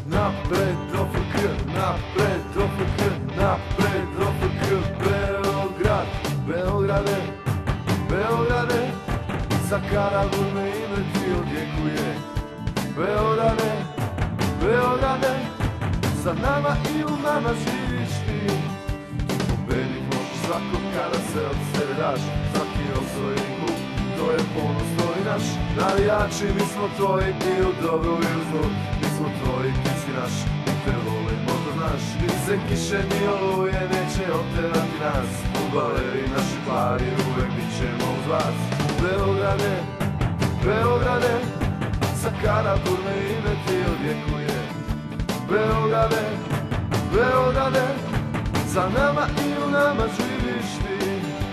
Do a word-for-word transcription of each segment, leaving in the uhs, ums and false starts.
Napred do F K, napred do F K, napred do F K. Beograd, Beograde, Beograde, za Karaburme ime ti odjekuje. Beograde, Beograde, za nama i u nama živiš ti. Pobedit možeš svakog kada se od sebe daš, svaki osvojeni klub, to je ponos tvoj naš. Navijači, mi smo tvoji i u dobru i u zlu, mi smo tvoji, ti si naš, mi te volimo, to znaš. Ni se kiše ni oluje neće oterati nas, fudbaleri naši plavi uvek bit ćemo uz vas. Beograde, Beograde, za Karaburme ime ti odjekuje. Beograde, Beograde, za nama i u nama živiš ti.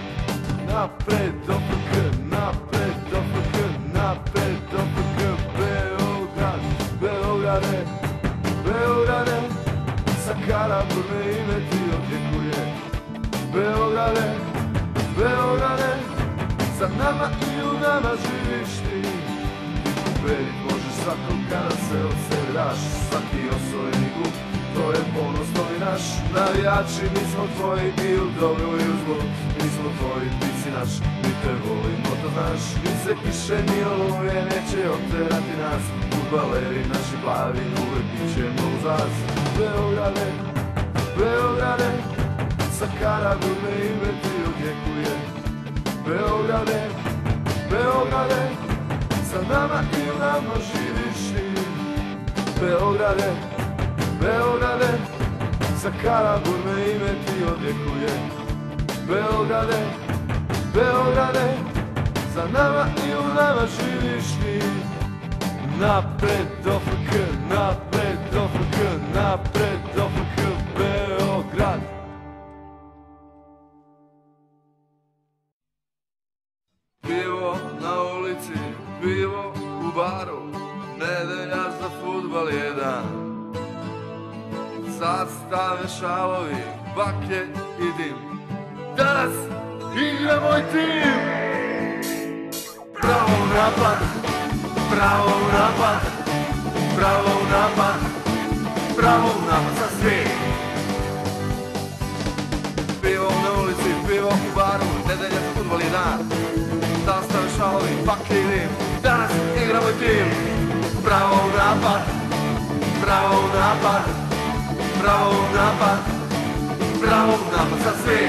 Napred do F K, napred do F K, napred do F K. Beograd, Beograde, Beograde, za Karaburme ime ti odjekuje. Beograde, Beograde, za nama i u nama živiš ti. Pobedit možeš svakog kada se od sebe daš, svaki osvojeni klub, to je ponos tvoj naš. Navijači, mi smo tvoji i u dobru i u zlu, mi smo tvoji, ti si naš, mi te volimo, to znaš. Ni se kiše ni oluje neće oterati nas, fudbaleri naši plavi uvek bit ćemo uz vas. Beograde, Beograde, za Karaburme ime ti odjekuje. Beograde, Beograde, za nama i u nama živiš ti. Beograde, Beograde, za Karaburme ime ti odjekuje. Beograde, Beograde, za nama i u nama živiš ti. Napred do F K, napred do F K, napred do F K. Beograd. Pivo na ulici, pivo u baru, nedelja za fudbal je dan. Sad stave šalovi, baklje i dim, danas igra moj tim. Pravo u napad, pravo u napad, pravo u napad, pravo u napad za svi. Pivo na ulici, pivo u baru, nedelja za fudbal je dan. Sad stave šalovi, baklje i dim, danas igra moj tim. Pravo u napad, pravo u napad, pravo u napad, pravo u napad za svi.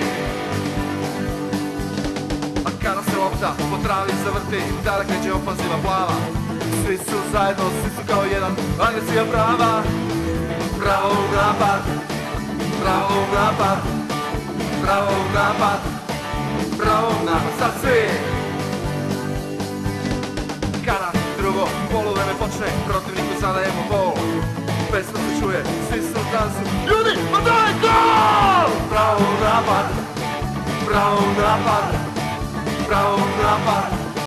A kada se lopta po travi zavrti, tada kreće ofanziva plava. Svi su zajedno, svi su kao jedan, agresija prava. Pravo u napad, pravo u napad, pravo u napad, pravo u napad za svi. Kada drugo poluvreme počne, protivniku zadajemo gol. Pesma se čuje, svi su u dansu, ljudi, pa daj gol! Pravo u napad, pravo u napad, pravo u napad,